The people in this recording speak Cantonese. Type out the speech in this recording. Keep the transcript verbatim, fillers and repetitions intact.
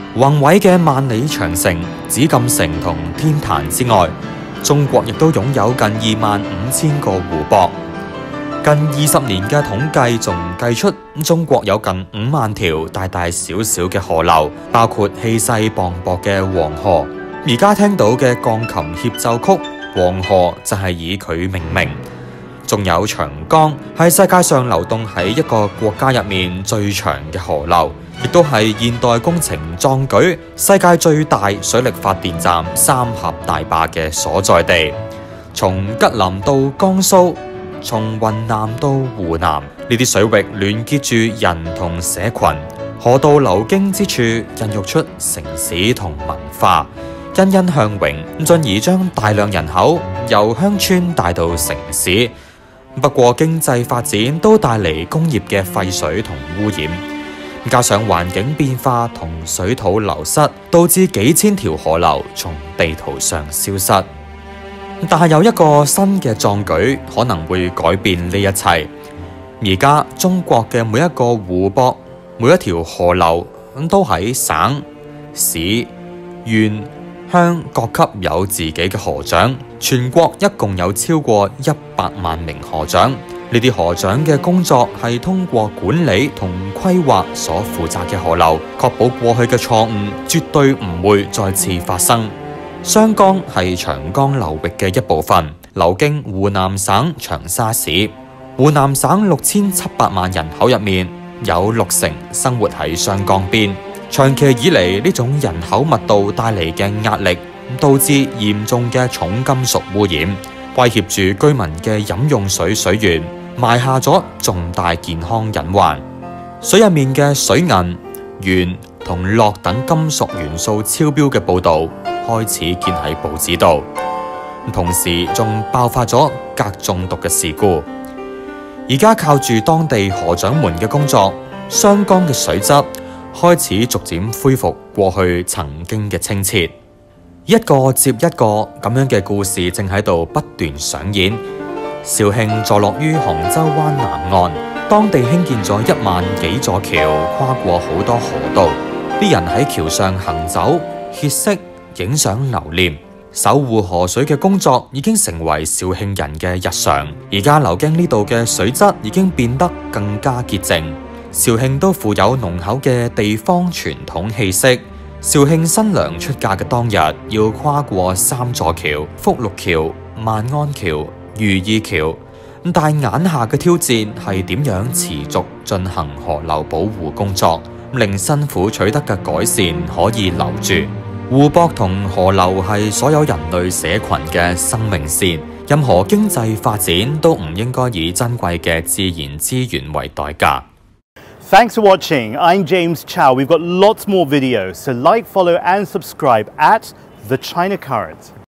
宏偉嘅萬里長城、紫禁城同天壇之外，中國亦都擁有近二萬五千個湖泊。近二十年嘅統計仲計出，中國有近五萬條大大小小嘅河流，包括氣勢磅礴嘅黃河。而家聽到嘅鋼琴協奏曲《黃河》就係以佢命名。仲有長江，係世界上流動喺一個國家入面最長嘅河流，亦都係現代工程壯舉、世界最大水力發電站三峽大壩嘅所在地。從吉林到江蘇，從雲南到湖南，呢啲水域聯結住人同社群，河道流經之處，孕育出城市同文化，欣欣向榮，進而將大量人口由鄉村帶到城市。不過經濟發展都帶嚟工業嘅廢水同污染，加上環境變化同水土流失，導致幾千條河流從地圖上消失。但係有一個新嘅壯舉可能會改變呢一切。而家中國嘅每一個湖泊、每一條河流都喺省、市、縣、鄉各級有自己嘅河長。全國一共有超過一百萬名河長。呢啲河長嘅工作係通過管理同規劃所負責嘅河流，確保過去嘅錯誤絕對唔會再次發生。湘江係長江流域嘅一部分，流經湖南省長沙市。湖南省六千七百萬人口入面，有六成生活喺湘江邊。長期以嚟呢種人口密度帶嚟嘅壓力，導致嚴重嘅重金屬污染，威脅住居民嘅飲用水水源，埋下咗重大健康隱患。水入面嘅水銀、鉛同鉻等金屬元素超標嘅報導開始見喺報紙度，同時仲爆發咗鎘中毒嘅事故。而家靠住當地河長們嘅工作，湘江嘅水質開始逐漸恢復過去曾經嘅清澈。一個接一個咁樣嘅故事正喺度不斷上演。肇慶坐落於杭州灣南岸，當地興建咗一萬幾座橋，跨過好多河道。啲人喺橋上行走、歇息、影相留念。守護河水嘅工作已經成為肇慶人嘅日常。而家流經呢度嘅水質已經變得更加潔淨。肇慶都富有濃厚嘅地方傳統氣息。肇慶新娘出嫁嘅當日，要跨過三座橋：福祿橋、萬安橋、如意橋。但眼下嘅挑戰係點樣持續進行河流保護工作，令辛苦取得嘅改善可以留住。湖泊同河流係所有人類社群嘅生命線，任何經濟發展都唔應該以珍貴嘅自然資源為代價。 Thanks for watching. I'm James Chow. We've got lots more videos, so like, follow and subscribe at The China Current.